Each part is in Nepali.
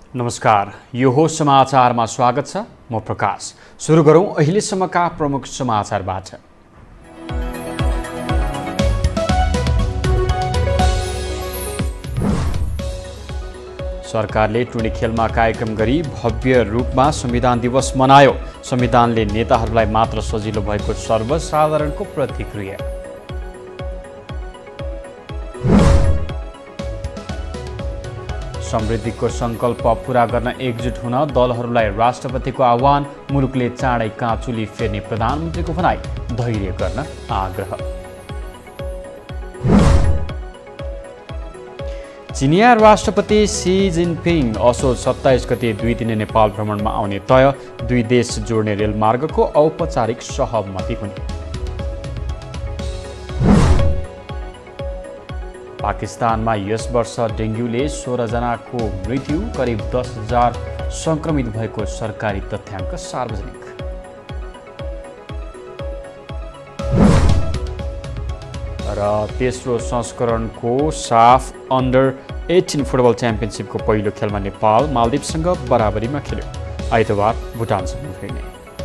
नमस्कार, यो हो समाचारमा स्वागत छ। म प्रकाश। सुरु गरौँ अहिलेसम्मका प्रमुख समाचारबाट। सरकारले टुडी खेलमा कार्यक्रम गरी भव्य रूपमा संविधान दिवस मनायो। संविधानले नेताहरूलाई मात्र सजिलो भएको सर्वसाधारणको प्रतिक्रिया। समृद्धिको संकल्प पूरा गर्न एकजुट हुन दलहरूलाई राष्ट्रपतिको आह्वान। मुलुकले चाँडै काँचुली फेर्ने प्रधानमन्त्रीको भनाई। धैर्य गर्न आग्रह। चिनिया राष्ट्रपति सी जिनपिङ असोज 27 गते 2 दिने नेपाल भ्रमणमा आउने तय। 2 देश जोड्ने रेलमार्गको औपचारिक सहमति हुने। पाकिस्तानमा यस वर्ष डेङ्गुले 16 जनाको मृत्यु, करिब 10,000 संक्रमित भएको सरकारी तथ्याङ्क सार्वजनिक। र तेस्रो संस्करणको साफ अन्डर 18 फुटबल च्याम्पियनसिपको पहिलो खेलमा नेपाल मालदिवसँग बराबरीमा खेल्यो। आइतबार भुटानसँग भिड्ने।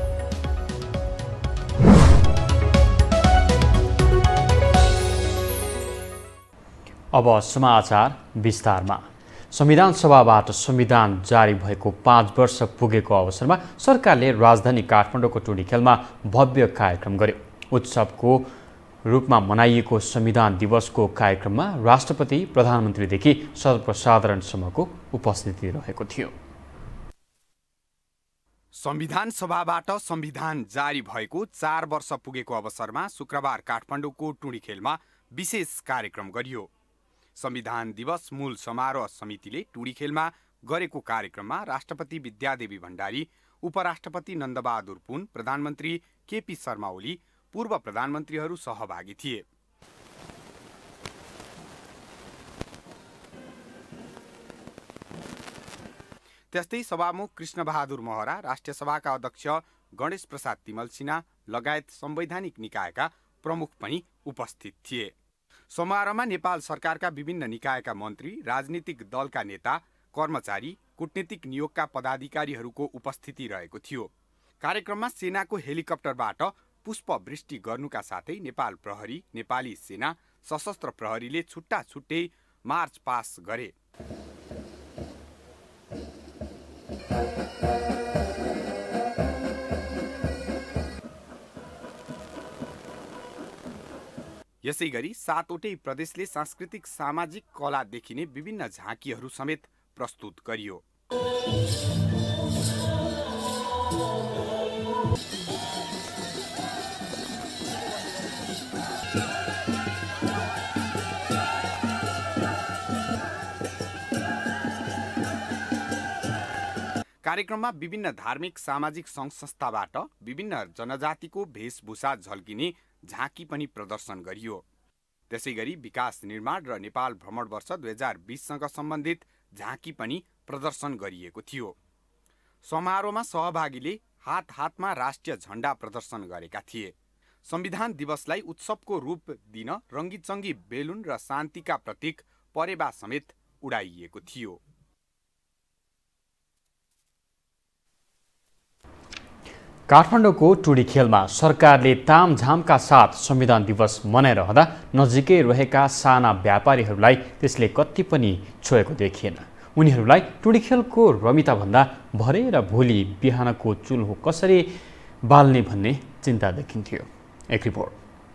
अब समाचार विस्तारमा। संविधान सभाबाट संविधान जारी भएको 5 वर्ष पुगेको अवसरमा सरकारले राजधानी काठमाडौँको टुडी खेलमा भव्य कार्यक्रम गर्यो। उत्सवको रूपमा मनाइएको संविधान दिवसको कार्यक्रममा राष्ट्रपति, प्रधानमन्त्रीदेखि सर्वसाधारणसम्मको उपस्थिति रहेको थियो। संविधान सभाबाट संविधान जारी भएको 4 वर्ष पुगेको अवसरमा शुक्रबार काठमाडौँको टुडी खेलमा विशेष कार्यक्रम गरियो। संविधान दिवस मूल समारोह समितिले टुडी खेलमा गरेको कार्यक्रममा राष्ट्रपति विद्यादेवी भण्डारी, उपराष्ट्रपति नन्दबहादुर पुन, प्रधानमन्त्री केपी शर्मा ओली, पूर्व प्रधानमन्त्रीहरू सहभागी थिए। त्यस्तै सभामुख कृष्णबहादुर महरा, राष्ट्रिय सभाका अध्यक्ष गणेश प्रसाद तिमल सिन्हा लगायत संवैधानिक निकायका प्रमुख पनि उपस्थित थिए। समारोहमा नेपाल सरकारका विभिन्न निकायका मन्त्री, राजनीतिक दलका नेता, कर्मचारी, कूटनीतिक नियोगका पदाधिकारीहरूको उपस्थिति रहेको थियो। कार्यक्रममा सेनाको हेलिकप्टरबाट पुष्पवृष्टि गर्नुका साथै नेपाल प्रहरी, नेपाली सेना, सशस्त्र प्रहरीले छुट्टा छुट्टै मार्च पास गरे। यसैगरी 7वटै प्रदेशले सांस्कृतिक सामाजिक कला देखिने विभिन्न झाँकीहरू समेत प्रस्तुत गरियो। कार्यक्रममा विभिन्न धार्मिक सामाजिक सङ्घ संस्थाबाट विभिन्न जनजातिको वेशभूषा झल्किने झाँकी पनि प्रदर्शन गरियो। त्यसैगरी विकास निर्माण र नेपाल भ्रमण वर्ष 2020सँग सम्बन्धित झाँकी पनि प्रदर्शन गरिएको थियो। समारोहमा सहभागीले हात हातमा राष्ट्रिय झण्डा प्रदर्शन गरेका थिए। संविधान दिवसलाई उत्सवको रूप दिन रङ्गीचङ्गी बेलुन र शान्तिका प्रतीक परेवा समेत उडाइएको थियो। काठमाडौँको टुडी खेलमा सरकारले तामझामका साथ संविधान दिवस मनाइरहँदा नजिकै रहेका साना व्यापारीहरूलाई त्यसले कति पनि छोएको देखिएन। उनीहरूलाई टुडी खेलको रमिताभन्दा भरे र भोलि बिहानको चुल्हो कसरी बाल्ने भन्ने चिन्ता देखिन्थ्यो। एक रिपोर्ट।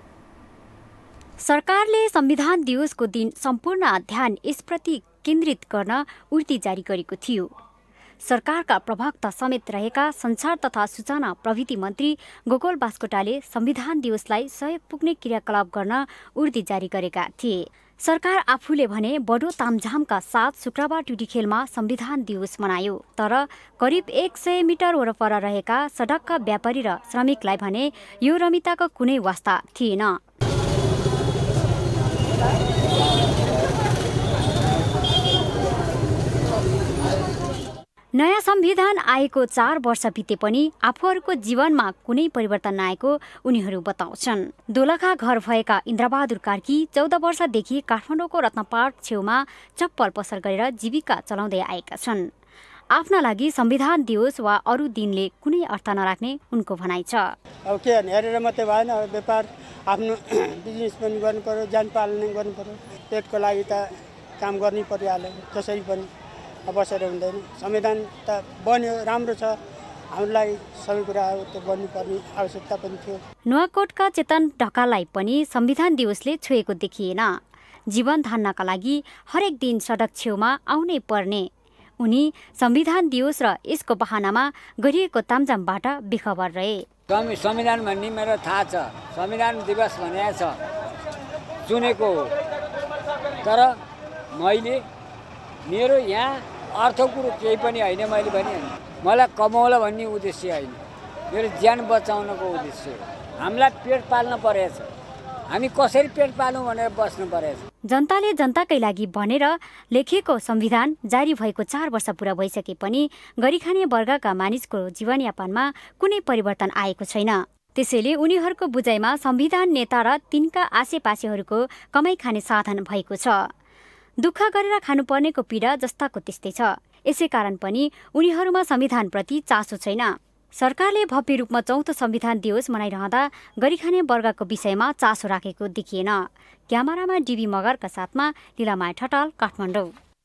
सरकारले संविधान दिवसको दिन सम्पूर्ण ध्यान यसप्रति केन्द्रित गर्न उर्ती जारी गरेको थियो। सरकारका प्रवक्ता समेत रहेका सञ्चार तथा सूचना प्रविधि मन्त्री गोकुल बास्कोटाले संविधान दिवसलाई सहयोग पुग्ने क्रियाकलाप गर्न उर्ती जारी गरेका थिए। सरकार आफूले भने बडो तामझामका साथ शुक्रबार टुडी खेलमा संविधान दिवस मनायो। तर करिब 100 मिटर वरपर रहेका सडकका व्यापारी र श्रमिकलाई भने यो रमिताको कुनै वास्ता थिएन। नयाँ संविधान आएको 4 वर्ष बिते पनि आफूहरूको जीवनमा कुनै परिवर्तन नआएको उनीहरू बताउँछन्। दोलखा घर भएका इन्द्रबहादुर कार्की 14 वर्षदेखि काठमाडौँको रत्नपार्क छेउमा चप्पल पसल गरेर जीविका चलाउँदै आएका छन्। आफ्ना लागि संविधान दिवस वा अरू दिनले कुनै अर्थ नराख्ने उनको भनाइ छ। अब के हेरेर मात्रै भएन, व्यापार आफ्नो बिजनेस पनि गर्नु पर्यो, ज्यान पालन गर्नु पर्यो, पेटको लागि त काम गर्नै परिहाल्यो जसरी पनि, बसेर हुँदैन। संविधान त बन्यो, राम्रो छ, हाम्रो लागि सबै कुराहरू त गर्नुपर्ने आवश्यकता पनि थियो। नुवाकोटका चेतन ढकाललाई पनि संविधान दिवसले छोएको देखिएन। जीवन धान्नका लागि हरेक दिन सडक छेउमा आउनै पर्ने उनी संविधान दिवस र यसको बहानामा गरिएको तामझामबाट बेखबर रहे। संविधान भन्ने मेरो थाहा छ, संविधान दिवस भनेको छ, सुनेको हो, तर मैले मेरो यहाँ अर्थ कुरो केही पनि होइन। मैले भने मलाई कमाउला भन्ने उद्देश्य होइन, मेरो ज्यान बचाउनको उद्देश्य हो। हामीलाई पेट पाल्न परेछ, हामी कसरी पेट पालौँ भनेर बस्नु परेछ। जनताले जनताकै लागि भनेर लेखिएको संविधान जारी भएको 4 वर्ष पुरा भइसके पनि गरिखाने वर्गका मानिसको जीवनयापनमा कुनै परिवर्तन आएको छैन। त्यसैले उनीहरूको बुझाइमा संविधान नेता र तिनका आसेपासेहरूको कमाइ खाने साधन भएको छ। दुःख गरेर खानुपर्नेको पीडा जस्ताको त्यस्तै छ। यसै कारण पनि उनीहरूमा संविधानप्रति चासो छैन। सरकारले भव्य रूपमा 4औं संविधान दिवस मनाइरहँदा गरिखाने वर्गको विषयमा चासो राखेको देखिएन। क्यामेरामा डीबी मगरका साथमा लीलामाया ठटाल, काठमाडौँ।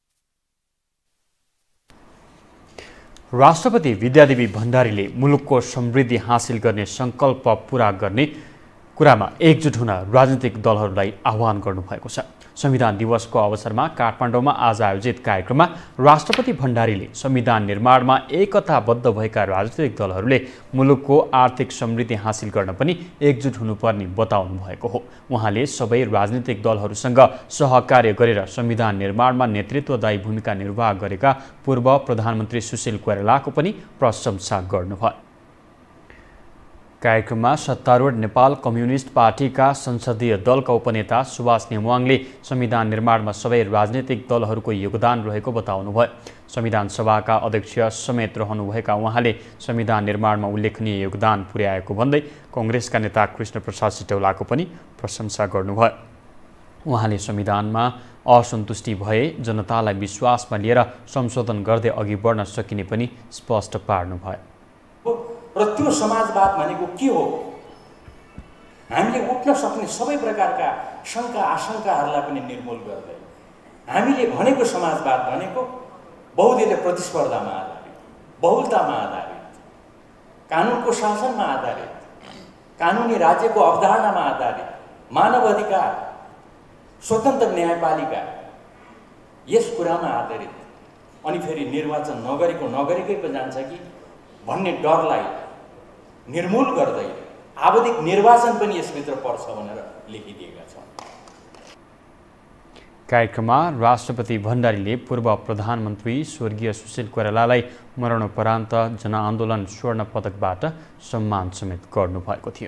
राष्ट्रपति विद्यादेवी भण्डारीले मुलुकको समृद्धि हासिल गर्ने सङ्कल्प पूरा गर्ने कुरामा एकजुट हुन राजनीतिक दलहरूलाई आह्वान गर्नुभएको छ। संविधान दिवसको अवसरमा काठमाडौँमा आज आयोजित कार्यक्रममा राष्ट्रपति भण्डारीले संविधान निर्माणमा एकताबद्ध भएका राजनीतिक दलहरूले मुलुकको आर्थिक समृद्धि हासिल गर्न पनि एकजुट हुनुपर्ने बताउनु भएको हो। उहाँले सबै राजनीतिक दलहरूसँग सहकार्य गरेर संविधान निर्माणमा नेतृत्वदायी भूमिका निर्वाह गरेका पूर्व प्रधानमन्त्री सुशील कोइरालाको पनि प्रशंसा गर्नुभयो। कार्यक्रममा सत्तारूढ नेपाल कम्युनिस्ट पार्टीका संसदीय दलका उपनेता सुभाष नेमुवाङले संविधान निर्माणमा सबै राजनीतिक दलहरूको योगदान रहेको बताउनुभयो। संविधान सभाका अध्यक्ष समेत रहनुभएका उहाँले संविधान निर्माणमा उल्लेखनीय योगदान पुर्याएको भन्दै कांग्रेसका नेता कृष्णप्रसाद सिटौलाको पनि प्रशंसा गर्नुभयो। उहाँले संविधानमा असन्तुष्टि भए जनतालाई विश्वासमा लिएर संशोधन गर्दै अघि बढ्न सकिने पनि स्पष्ट पार्नुभयो। र त्यो समाजवाद भनेको के हो? हामीले उठ्न सक्ने सबै प्रकारका शङ्का आशंकाहरूलाई पनि निर्मूल गर्दै हामीले भनेको समाजवाद भनेको बहुदलीय प्रतिस्पर्धामा आधारित, बहुलतामा आधारित, कानुनको शासनमा आधारित, कानुनी राज्यको अवधारणामा आधारित, मानव अधिकार, स्वतन्त्र न्यायपालिका, यस कुरामा आधारित। अनि फेरि निर्वाचन नगरेकै पो जान्छ कि भन्ने डरलाई निर्मूल गर्दै आवधिक निर्वाचन पनि यसभित्र पर्छ भनेर लेखिदिएका छन्। कार्यक्रममा राष्ट्रपति भण्डारीले पूर्व प्रधानमन्त्री स्वर्गीय सुशील कोइरालालाई मरणोपरान्त जनआन्दोलन स्वर्ण पदकबाट सम्मान समेत गर्नुभएको थियो।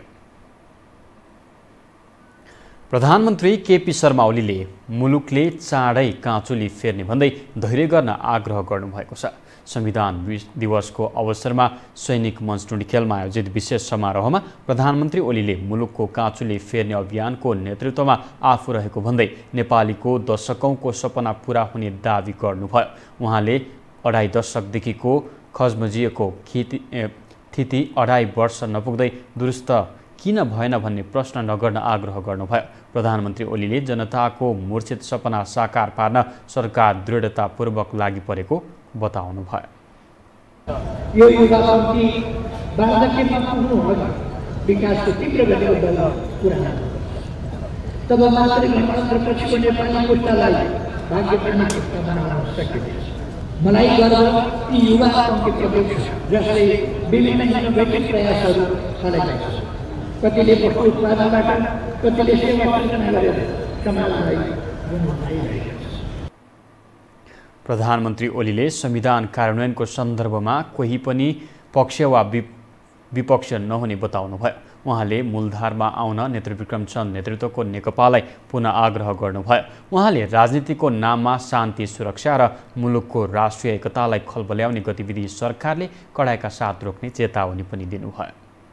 प्रधानमन्त्री केपी शर्मा ओलीले मुलुकले चाँडै काँचुली फेर्ने भन्दै धैर्य गर्न आग्रह गर्नुभएको छ। संविधान दिवसको अवसरमा सैनिक मञ्च टुँडिखेलमा आयोजित विशेष समारोहमा प्रधानमन्त्री ओलीले मुलुकको काँचुली फेर्ने अभियानको नेतृत्वमा आफू रहेको भन्दै नेपालीको दशकौंको सपना पूरा हुने दावी गर्नुभयो। उहाँले 2.5 दशकदेखिको खजमजिएको थिति 2.5 वर्ष नपुग्दै दुरुस्त किन भएन भन्ने प्रश्न नगर्न आग्रह गर्नुभयो। प्रधानमन्त्री ओलीले जनताको मूर्छित सपना साकार पार्न सरकार दृढतापूर्वक लागि परेको बताउनुभयो। यो युवाशक्ति वार्धक्यमा पुग्नुहोला, विकासको तीव्र गतिको बल पुरा तब मात्रै गणतन्त्र पछिको नेपाली पुस्तालाई भाग्यपूर्ण पुस्ता बनाउन सकिन्छ। मलाई गर्व यी युवाहरूको प्रयोग जसले विभिन्न इनोभेटिभ प्रयासहरू चलाइरहेका छन्। कतिले वस्तु उत्पादनबाट, कतिले सेवा सृजना गरेर समाजलाई गुणाइरहेका छन्। प्रधानमन्त्री ओलीले संविधान कार्यान्वयनको सन्दर्भमा कोही पनि पक्ष वा विपक्ष नहुने बताउनुभयो। उहाँले मूलधारमा आउन नेत्रविक्रम चन्द नेतृत्वको नेकपालाई पुनः आग्रह गर्नुभयो। उहाँले राजनीतिको नाममा शान्ति, सुरक्षा र मुलुकको राष्ट्रिय एकतालाई खलबल्याउने गतिविधि सरकारले कडाइका साथ रोक्ने चेतावनी पनि दिनुभयो।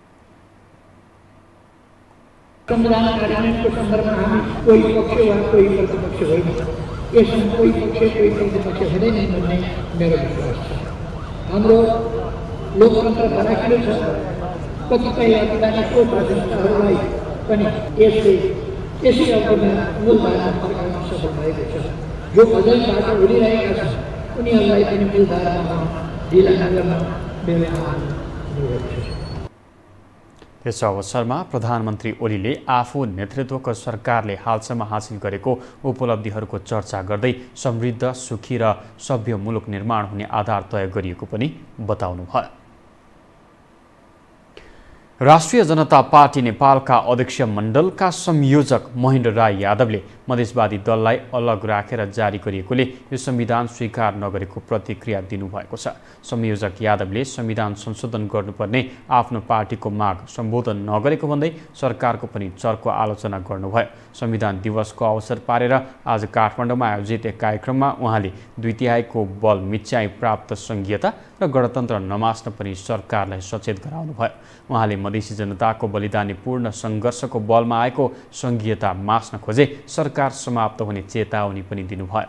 संविधान कार्यान्वयनको सन्दर्भमा हामी कोही पक्ष वा कोही प्रतिपक्ष होइन, यसमा कोही पक्ष कोही प्रतिपक्ष हुँदैन भन्ने मेरो विश्वास छ। हाम्रो लोकतन्त्र फराकिलो छ। कतिपय अधिकारीको प्राथमिकताहरूलाई पनि यसै अवधिमा मूलधारमा फर्काउन सफल भएको छ। जो अझै बाटो उडिरहेका छन् उनीहरूलाई पनि मूलधारामा ढिला नगर्न मेरो आह्वान छ। यस अवसरमा प्रधानमन्त्री ओलीले आफू नेतृत्वको सरकारले हालसम्म हासिल गरेको उपलब्धिहरूको चर्चा गर्दै समृद्ध, सुखी र सभ्य मुलुक निर्माण हुने आधार तय गरिएको पनि बताउनुभयो। राष्ट्रिय जनता पार्टी नेपालका अध्यक्ष मण्डलका संयोजक महेन्द्र राय यादवले मधेसवादी दललाई अलग राखेर जारी गरिएकोले यो संविधान स्वीकार नगरेको प्रतिक्रिया दिनुभएको छ। संयोजक यादवले संविधान संशोधन गर्नुपर्ने आफ्नो पार्टीको माग सम्बोधन नगरेको भन्दै सरकारको पनि चर्को आलोचना गर्नुभयो। संविधान दिवसको अवसर पारेर आज काठमाडौँमा आयोजित एक कार्यक्रममा उहाँले 2/3 बल मिच्याई प्राप्त संघीयता र गणतन्त्र नमास्न पनि सरकारलाई सचेत गराउनुभयो। उहाँले मधेसी जनताको बलिदानीपूर्ण सङ्घर्षको बलमा आएको संघीयता मास्न खोजे सरकार समाप्त हुने चेतावनी पनि दिनुभयो।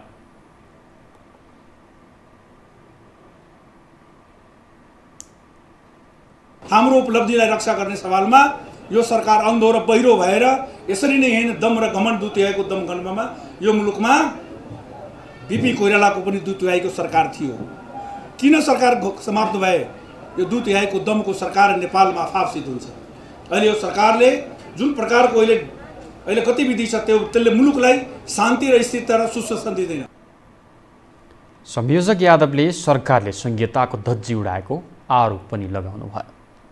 हाम्रो उपलब्धिलाई रक्षा गर्ने सवालमा यो सरकार अन्धो र बहिरो भएर यसरी नै हैन दम र घमण्ड दुत्याएको दमगण्डमा यो मुलुकमा बिपी कोइरालाको पनि 2/3 सरकार थियो। किन सरकार समाप्त भए? यो 2/3 दमको सरकार नेपालमा फाप्सित हुन्छ। अहिले यो सरकारले जुन प्रकारको अहिले गतिविधि छ त्यसले मुलुकलाई शान्ति र स्थिरता र सुशासन दिँदैन। संयोजक यादवले सरकारले संघीयताको धज्जी उडाएको आरोप पनि लगाउनुभयो।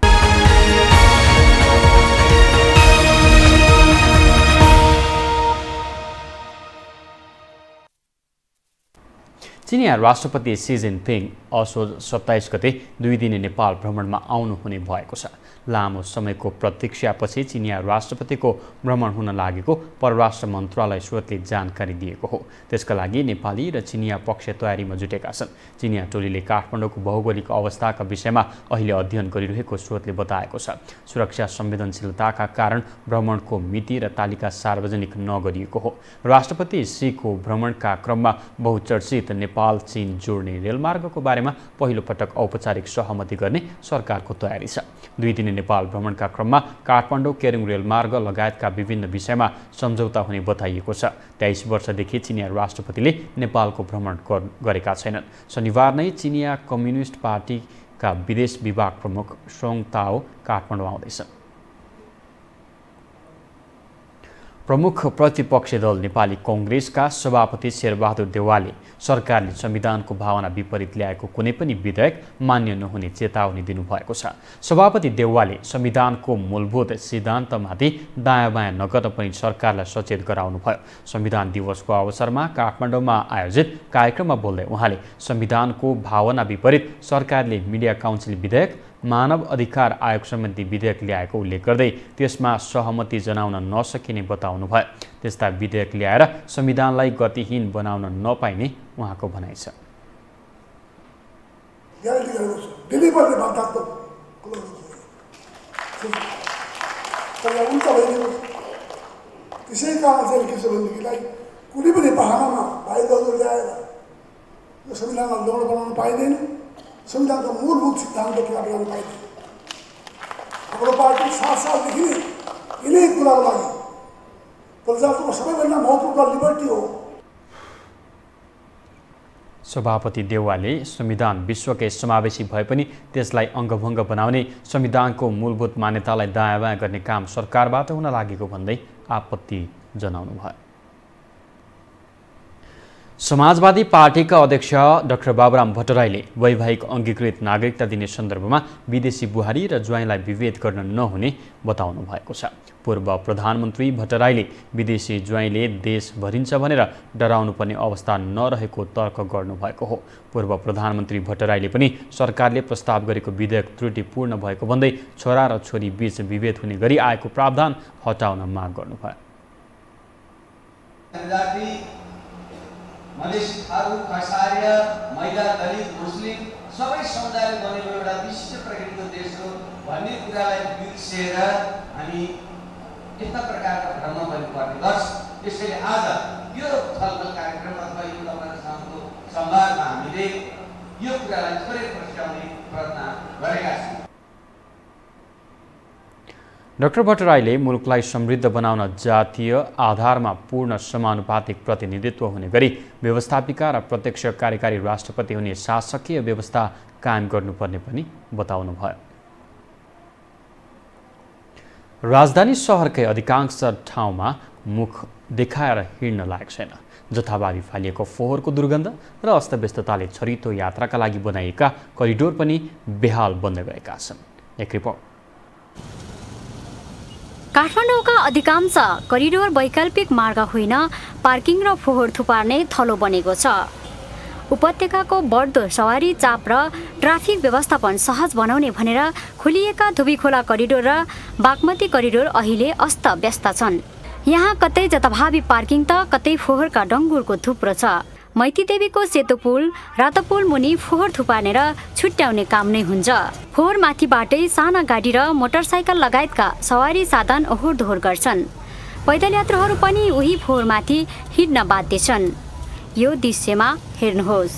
चिनिया राष्ट्रपति सी जिनपिङ असोज 27 गते 2 दिने नेपाल भ्रमणमा आउनुहुने भएको छ। लामो समयको प्रतीक्षापछि चिनिया राष्ट्रपतिको भ्रमण हुन लागेको परराष्ट्र मन्त्रालय स्रोतले जानकारी दिएको हो। त्यसका लागि नेपाली र चिनिया पक्ष तयारीमा जुटेका छन्। चिनिया टोलीले काठमाडौँको भौगोलिक अवस्थाका विषयमा अहिले अध्ययन गरिरहेको स्रोतले बताएको छ। सुरक्षा संवेदनशीलताका कारण भ्रमणको मिति र तालिका सार्वजनिक नगरिएको हो। राष्ट्रपति सीको भ्रमणका क्रममा बहुचर्चित नेपाल चीन जोड्ने रेलमार्गको बारेमा पहिलो पटक औपचारिक सहमति गर्ने सरकारको तयारी छ। 2 दिने नेपाल भ्रमणका क्रममा काठमाडौँ केरुङ रेलमार्ग लगायतका विभिन्न विषयमा सम्झौता हुने बताइएको छ। 23 वर्षदेखि चिनिया राष्ट्रपतिले नेपालको भ्रमण गरेका छैनन्। शनिबार नै चिनिया कम्युनिस्ट पार्टीका विदेश विभाग प्रमुख सोङ ताओ काठमाडौँ आउँदैछन्। प्रमुख प्रतिपक्षी दल नेपाली कांग्रेसका सभापति शेरबहादुर देउवाले सरकारले संविधानको भावना विपरीत ल्याएको कुनै पनि विधेयक मान्य नहुने चेतावनी दिनुभएको छ। सभापति देउवाले संविधानको मूलभूत सिद्धान्तमाथि दायाँ-बायाँ नगर्न पनि सरकारलाई सचेत गराउनुभयो। संविधान दिवसको अवसरमा काठमाडौँमा आयोजित कार्यक्रममा बोल्दै उहाँले संविधानको भावना विपरीत सरकारले मिडिया काउन्सिल विधेयक, मानव अधिकार आयोग सम्बन्धी विधेयक ल्याएको उल्लेख गर्दै त्यसमा सहमति जनाउन नसकिने बताउनुभयो। त्यस्ता विधेयक ल्याएर संविधानलाई गतिहीन बनाउन नपाइने उहाँको भनाइ छ। त्यसै कारण चाहिँ के छ भनेदेखिलाई कुनै पनि बहानामा भाइदलले ल्याएर यो संविधानलाई लौड बनाउन पाइँदैन। संविधानको मूलभूत सिद्धान्त खिलाफ गर्न पाइँदैन। हाम्रो पार्टी 7 सालदेखि यिनै कुराको लागि प्रजातन्त्रको सबैभन्दा महत्त्वपूर्ण लिबर्टी हो। सभापति देउवाले संविधान विश्वकै समावेशी भए पनि त्यसलाई अङ्गभङ्ग बनाउने, संविधानको मूलभूत मान्यतालाई दायाँ-बायाँ गर्ने काम सरकारबाट हुन लागेको भन्दै आपत्ति जनाउनुभयो। समाजवादी पार्टीका अध्यक्ष डाक्टर बाबुराम भट्टराईले वैवाहिक अङ्गीकृत नागरिकता दिने सन्दर्भमा विदेशी बुहारी र ज्वाइँलाई विभेद गर्न नहुने बताउनु भएको छ। पूर्व प्रधानमन्त्री भट्टराईले विदेशी ज्वाइँले देश भरिन्छ भनेर डराउनुपर्ने अवस्था नरहेको तर्क गर्नुभएको हो। पूर्व प्रधानमन्त्री भट्टराईले पनि सरकारले प्रस्ताव गरेको विधेयक त्रुटिपूर्ण भएको भन्दै छोरा र छोरी बीच विभेद हुने गरी आएको प्रावधान हटाउन माग गर्नुभयो। मधेस, थारू, कसार्य, महिला, दलित, मुस्लिम सबै समुदायले बनेको एउटा विशिष्ट प्रकृतिको देश हो भन्ने कुरालाई बिर्सेर हामी यस्ता प्रकारका भ्रम गर्नुपर्ने गर्छ। त्यसैले आज यो छलफल कार्यक्रम अथवा यो तपाईँसँगको संवादमा हामीले यो कुरालाई थोरै प्रस्ट्याउने प्रयत्न गरेका छौँ। डाक्टर भट्टराईले मुलुकलाई समृद्ध बनाउन जातीय आधारमा पूर्ण समानुपातिक प्रतिनिधित्व हुने गरी व्यवस्थापिका र प्रत्यक्ष कार्यकारी राष्ट्रपति हुने शासकीय व्यवस्था कायम गर्नुपर्ने पनि बताउनुभयो। राजधानी सहरकै अधिकांश ठाउँमा मुख देखाएर हिँड्न लायक छैन। जथाभावी फालिएको फोहोरको दुर्गन्ध र अस्तव्यस्तताले छरितो यात्राका लागि बनाइएका करिडोर पनि बेहाल बन्दै गएका छन्। एक रिपोर्ट। काठमाडौँका अधिकांश करिडोर वैकल्पिक मार्ग होइन, पार्किङ र फोहोर थुपार्ने थलो बनेको छ। उपत्यकाको बढ्दो सवारी चाप र ट्राफिक व्यवस्थापन सहज बनाउने भनेर खोलिएका धुबीखोला करिडोर र बागमती करिडोर अहिले अस्तव्यस्त छन्। यहाँ कतै जथाभावी पार्किङ त कतै फोहोरका डङ्गुरको थुप्रो छ। मैतीदेवीको सेतो पुल, रातो पुल मुनि फोहोर थुपार्ने र छुट्याउने काम नै हुन्छ। फोहोर माथिबाटै साना गाडी र मोटरसाइकल लगायतका सवारी साधन ओहोर दोहोर गर्छन्। पैदल यात्रुहरू पनि उही फोहोरमाथि हिँड्न बाध्य छन्। यो दृश्यमा हेर्नुहोस्।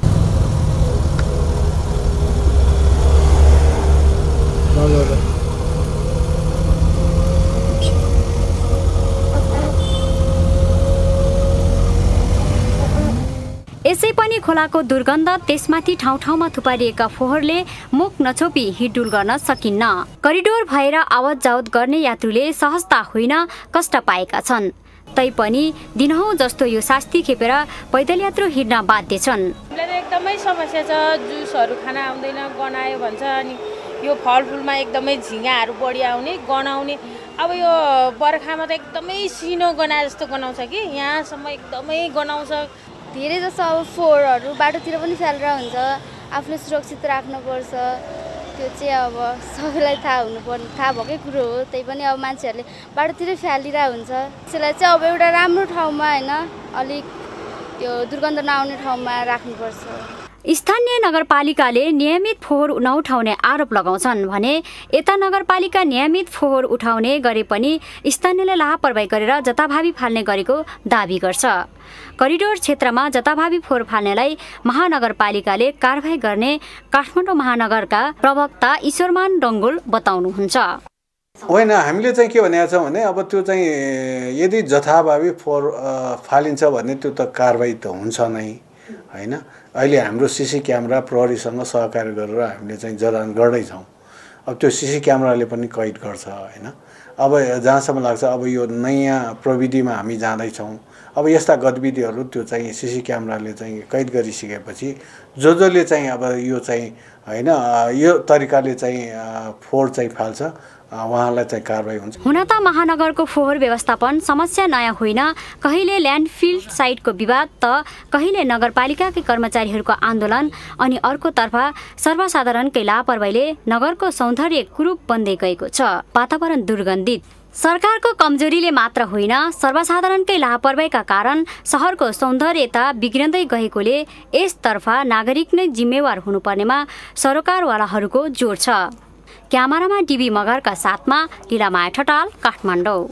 यसै पनि खोलाको दुर्गन्ध, त्यसमाथि ठाउँ ठाउँमा थुपारिएका फोहोरले मुख नछोपी हिँडडुल गर्न सकिन्न। करिडोर भएर आवत जावत गर्ने यात्रुले सहजता होइन, कष्ट पाएका छन्। तैपनि दिनहुँ जस्तो यो शास्ति खेपेर पैदल यात्रु हिँड्न बाध्य छन्। एकदमै समस्या छ। जुसहरू खान आउँदैन, गनायो भन्छ। अनि यो फलफुलमा एकदमै झिँगाहरू बढी आउने, गनाउने। अब यो बर्खामा त एकदमै सिनो गनाए जस्तो गनाउँछ कि यहाँसम्म एकदमै गनाउँछ। धेरै जसो अब फोहोरहरू बाटोतिर पनि फालेर हुन्छ। आफूले सुरक्षित राख्नुपर्छ। त्यो चाहिँ अब सबैलाई थाहा भएकै कुरो हो। त्यही पनि अब मान्छेहरूले बाटोतिर फालिरहेको हुन्छ। त्यसलाई चाहिँ अब एउटा राम्रो ठाउँमा होइन, अलिक त्यो दुर्गन्ध नआउने ठाउँमा राख्नुपर्छ। स्थानीय नगरपालिकाले नियमित फोहोर नउठाउने आरोप लगाउँछन् भने यता नगरपालिका नियमित फोहोर उठाउने गरे पनि स्थानीयले लापरवाही गरेर जताभावी फाल्ने गरेको दाबी गर्छ। करिडोर क्षेत्रमा जताभावी फोहोर फाल्नेलाई महानगरपालिकाले कारबाही गर्ने काठमाडौँ महानगरका प्रवक्ता ईश्वरमान डङ्गोल बताउनुहुन्छ। होइन, हामीले चाहिँ के भनेका छौँ भने अब त्यो चाहिँ यदि जथाभावी फोहोर फालिन्छ भने त्यो त कारबाही त हुन्छ नै होइन। अहिले हाम्रो सिसी क्यामेरा प्रहरीसँग सहकार्य गरेर हामीले चाहिँ जडान गर्दैछौँ। अब त्यो सिसी क्यामेराले पनि कैद गर्छ होइन। अब जहाँसम्म लाग्छ अब यो नयाँ प्रविधिमा हामी जाँदैछौँ। अब यस्ता गतिविधिहरू त्यो चाहिँ सिसी क्यामेराले चाहिँ कैद गरिसकेपछि जसले चाहिँ अब यो चाहिँ होइन यो तरिकाले चाहिँ फोहोर चाहिँ फाल्छ उहाँलाई चाहिँ कारबाही हुन्छ। हुन त महानगरको फोहोर व्यवस्थापन समस्या नयाँ होइन। कहिले ल्यान्डफिल साइटको विवाद त कहिले नगरपालिकाकै कर्मचारीहरूको आन्दोलन अनि अर्कोतर्फ सर्वसाधारणकै लापरवाहीले नगरको सौन्दर्य कुरूप बन्दै गएको छ। वातावरण दुर्गन्धित सरकारको कमजोरीले मात्र होइन, सर्वसाधारणकै लापरवाहीका कारण सहरको सौन्दर्यता बिग्रँदै गएकोले यसतर्फ नागरिक नै जिम्मेवार हुनुपर्नेमा सरोकारवालाहरूको जोड छ। क्यामेरामा डिबी मगरका साथमा लीलामाया ठटाल, काठमाडौँ।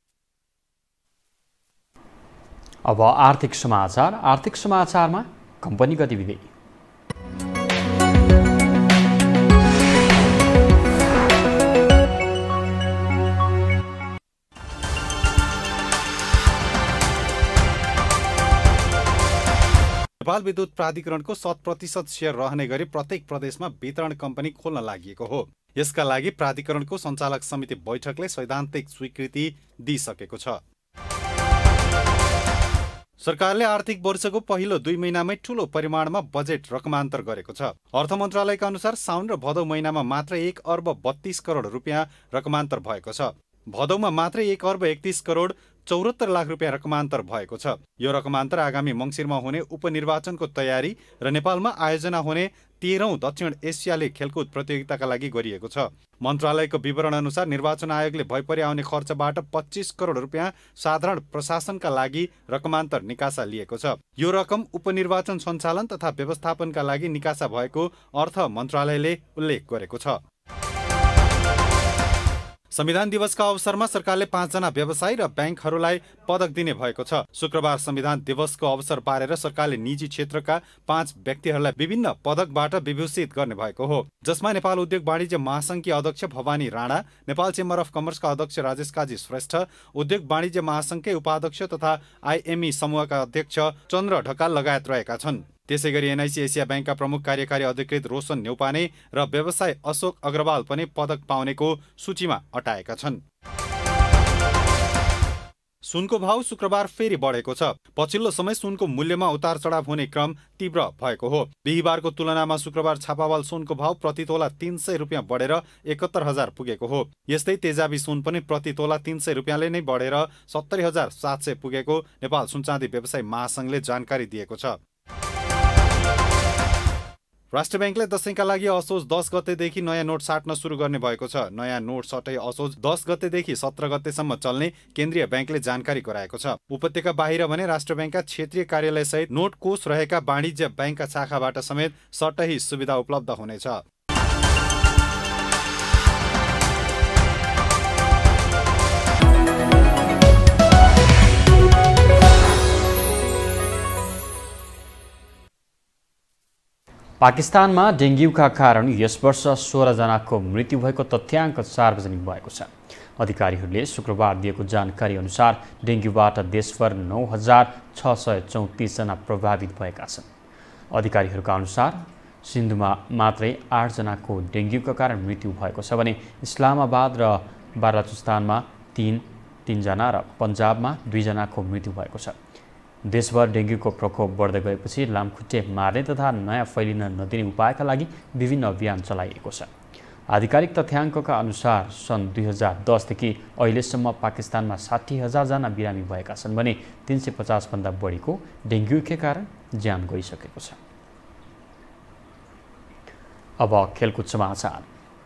अब आर्थिक समाचार। आर्थिक समाचारमा कम्पनी गतिविधि। नेपाल विद्युत प्राधिकरणको 100% सेयर रहने गरी प्रत्येक प्रदेशमा वितरण कम्पनी खोल्न लागि हो। यसका लागि प्राधिकरणको सञ्चालक समिति बैठकले सैद्धान्तिक स्वीकृति दिइसकेको छ। सरकारले आर्थिक वर्षको पहिलो 2 महिनामै ठूलो परिमाणमा बजेट रकमान्तर गरेको छ। अर्थ मन्त्रालयका अनुसार साउन र भदौ महिनामा मात्र 1 अर्ब 32 करोड रुपियाँ रकमान्तर भएको छ। भदौमा मात्र 1 अर्ब 31 करोड 74 लाख रुपियाँ रकमान्तर भएको छ। यो रकमान्तर आगामी मङ्सिरमा हुने उपनिर्वाचनको तयारी र नेपालमा आयोजना हुने 13औं दक्षिण एसियाली खेलकुद प्रतियोगिताका लागि गरिएको छ। मन्त्रालयको विवरण अनुसार निर्वाचन आयोगले भइपरि आउने खर्चबाट 25 करोड रुपियाँ साधारण प्रशासनका लागि रकमान्तर निकासा लिएको छ। यो रकम उपनिर्वाचन सञ्चालन तथा व्यवस्थापनका लागि निकासा भएको अर्थ मन्त्रालयले उल्लेख गरेको छ। संविधान दिवसका अवसरमा सरकारले 5 जना व्यवसायी र ब्याङ्कहरूलाई पदक दिने भएको छ। शुक्रबार संविधान दिवसको अवसर पारेर सरकारले निजी क्षेत्रका 5 व्यक्तिहरूलाई विभिन्न पदकबाट विभूषित गर्ने भएको हो, जसमा नेपाल उद्योग वाणिज्य महासङ्घकी अध्यक्ष भवानी राणा, नेपाल चेम्बर अफ कमर्सका अध्यक्ष राजेश काजी श्रेष्ठ, उद्योग वाणिज्य महासङ्घकै उपाध्यक्ष तथा आइएमई समूहका अध्यक्ष चन्द्र ढकाल लगायत रहेका छन्। त्यसैगरी एनआइसी एसिया ब्याङ्कका प्रमुख कार्यकारी अधिकृत रोशन न्यौपाने र व्यवसाय अशोक अग्रवाल पनि पदक पाउनेको सूचीमा अटाएका छन्। सुनको भाव शुक्रबार फेरि बढेको छ। पछिल्लो समय सुनको मूल्यमा उतार चढाव हुने क्रम तीव्र भएको हो। बिहीबारको तुलनामा शुक्रबार छापावाल सुनको भाव प्रति तोला 300 रुपियाँ बढेर 71,000 पुगेको हो। यस्तै तेजाबी सुन पनि प्रति तोला 300 रुपियाँले नै बढेर 70,700 पुगेको नेपाल सुनचाँदी व्यवसाय महासङ्घले जानकारी दिएको छ। राष्ट्र ब्याङ्कले दशैंका लागि असोज 10 गतेदेखि नयाँ नोट साट्न सुरु गर्ने भएको छ। नयाँ नोट सटै असोज 10 गतेदेखि 17 गतेसम्म चल्ने केन्द्रीय ब्याङ्कले जानकारी गराएको छ। उपत्यका बाहिर भने राष्ट्र ब्याङ्कका क्षेत्रीय कार्यालयसहित नोट कोष रहेका वाणिज्य ब्याङ्कका शाखाबाट समेत सटै सुविधा उपलब्ध हुनेछ। पाकिस्तानमा डेङ्गुका कारण यस वर्ष 16 जनाको मृत्यु भएको तथ्याङ्क सार्वजनिक भएको छ। अधिकारीहरूले शुक्रबार दिएको जानकारी अनुसार डेङ्गुबाट देशभर 9,634 जना प्रभावित भएका छन्। अधिकारीहरूका अनुसार सिन्धुमा मात्रै 8 जनाको डेङ्गुका कारण मृत्यु भएको छ भने इस्लामाबाद र बालुचिस्तानमा 3 जना र पन्जाबमा 2 जनाको मृत्यु भएको छ। देशभर डेङ्गुको प्रकोप बढ्दै गएपछि लामखुट्टे मार्ने तथा नयाँ फैलिन नदिने उपायका लागि विभिन्न अभियान चलाइएको छ। आधिकारिक तथ्याङ्कका अनुसार सन् 2010 देखि अहिलेसम्म पाकिस्तानमा 60,000 जना बिरामी भएका छन् भने 350 भन्दा बढीको डेङ्गुकै कारण ज्यान गइसकेको छ। अब खेलकुद समाचार।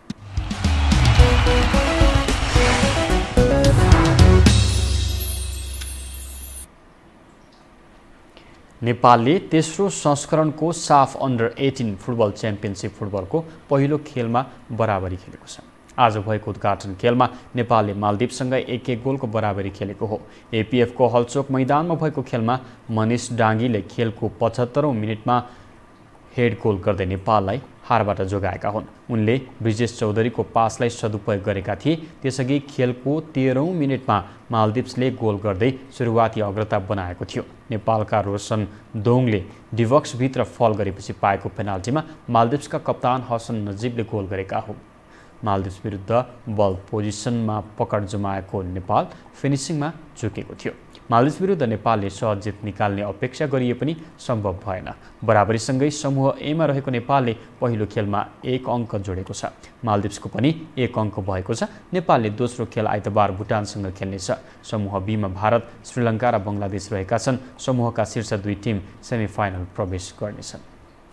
नेपालले तेस्रो संस्करणको साफ अन्डर 18 फुटबल च्याम्पियनसिप फुटबलको पहिलो खेलमा बराबरी खेलेको छ। आज भएको उद्घाटन खेलमा नेपालले मालदिप्ससँग 1-1 गोलको बराबरी खेलेको हो। एपीएफको हलचोक मैदानमा भएको खेलमा मनिष डाङ्गीले खेलको 75औं मिनेटमा हेड गोल गर्दै नेपाललाई हारबाट जोगाएका हुन्। उनले ब्रिजेश चौधरीको पासलाई सदुपयोग गरेका थिए। त्यसअघि खेलको 13औं मिनेटमा मालदिप्सले गोल गर्दै सुरुवाती अग्रता बनाएको थियो। नेपालका रोशन दोङले डिभक्सभित्र फल गरेपछि पाएको पेनाल्टीमा मालदिप्सका कप्तान हसन नजिबले गोल गरेका हुन्। मालदिप्स विरुद्ध बल पोजिसनमा पकड जमाएको नेपाल फिनिसिङमा चुकेको थियो। मालदिप्स विरुद्ध नेपालले सहज जित निकाल्ने अपेक्षा गरिए पनि सम्भव भएन। बराबरीसँगै समूह एमा रहेको नेपालले पहिलो खेलमा 1 अङ्क जोडेको छ। मालदिप्सको पनि 1 अङ्क भएको छ। नेपालले दोस्रो खेल आइतबार भुटानसँग खेल्नेछ। समूह बीमा भारत, श्रीलङ्का र बङ्गलादेश रहेका छन्। समूहका शीर्ष 2 टिम सेमिफाइनल प्रवेश गर्नेछन्।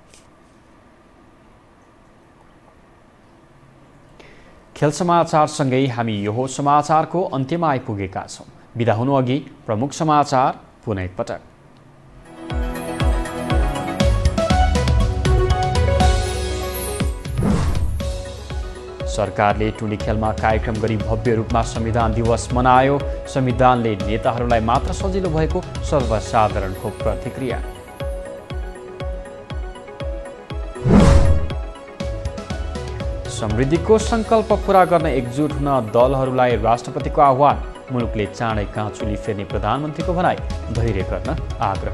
खेल समाचारसँगै हामी यो समाचारको अन्त्यमा आइपुगेका छौँ। बिदा हुनु अघि प्रमुख समाचार पुनः एकपटक। सरकारले टुली खेलमा कार्यक्रम गरी भव्य रूपमा संविधान दिवस मनायो। संविधानले नेताहरूलाई मात्र सजिलो भएको सर्वसाधारणको प्रतिक्रिया। समृद्धिको सङ्कल्प पूरा गर्न एकजुट हुन दलहरूलाई राष्ट्रपतिको आह्वान। मुलुकले चाँडै काँचुली फेर्ने प्रधानमन्त्रीको भनाई। धैर्य गर्न आग्रह।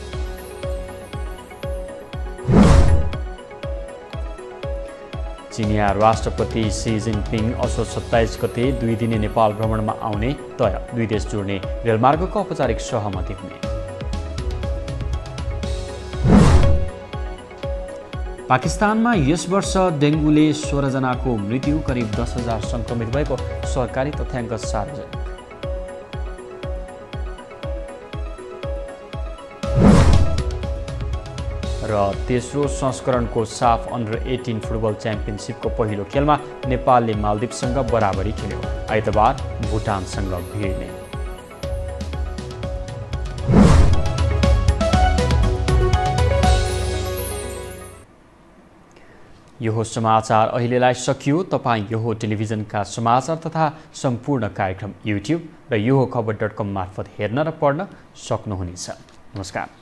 चिनिया राष्ट्रपति सी जिनपिङ असोज 27 गते 2 दिने नेपाल भ्रमणमा आउने तय। 2 देश जोड्ने रेलमार्गको औपचारिक सहमति हुने। पाकिस्तानमा यस वर्ष डेङ्गुले 16 जनाको मृत्यु, करिब 10,000 सङ्क्रमित भएको सरकारी तथ्याङ्क सार्वजनिक। र तेस्रो संस्करणको साफ अन्डर 18 फुटबल च्याम्पियनसिपको पहिलो खेलमा नेपालले मालदिप्ससँग बराबरी खेल्यो। आइतबार भुटानसँग भिड्ने। यो समाचार अहिलेलाई सकियो। तपाईँ यो टेलिभिजनका समाचार तथा सम्पूर्ण कार्यक्रम युट्युब र यो खबर.com मार्फत हेर्न र पढ्न सक्नुहुनेछ। नमस्कार।